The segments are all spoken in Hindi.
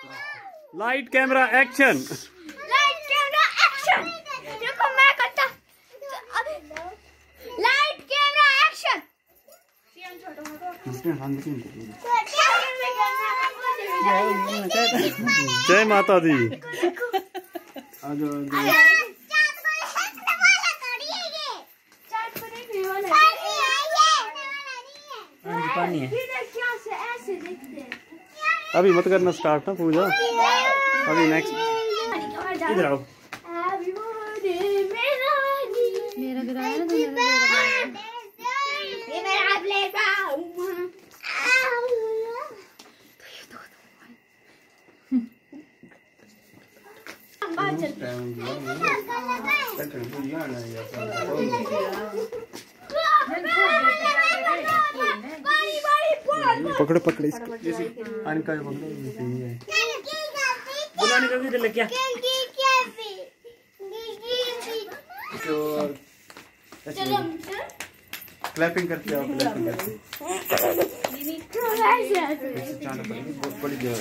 Light camera action. Light camera action. देखो मैं करता। Light camera action. जय माता दी। पानी है। अभी मत करना स्टार्ट ना पूजा, अभी नेक्स्ट। इधर आओ। मेरा गिराया ना पकड़ो पकड़ो इसको। अनिका को पकड़ो। बुलाने का किधर लग गया? क्लैपिंग करते आओ, क्लैपिंग करते। बड़ी जो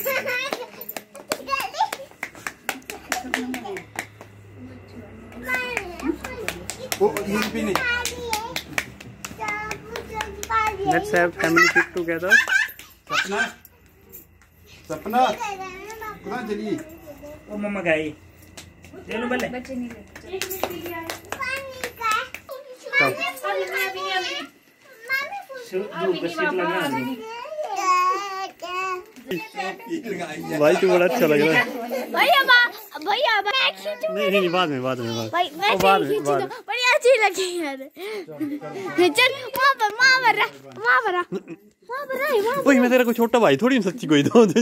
भी नहीं। Let's have family pic together. सपना सपना कहाँ चली? वो मम्मा गई। ले लो पहले। बच्चे नहीं लेते। भाई तू बड़ा अच्छा लग रहा है। भैया भैया नहीं बाद में बाद में भाई मैं बड़ी अच्छी लगी यार। चल वहाँ पर मैं तेरा को छोटा भाई थोड़ी सच्ची कोई दो।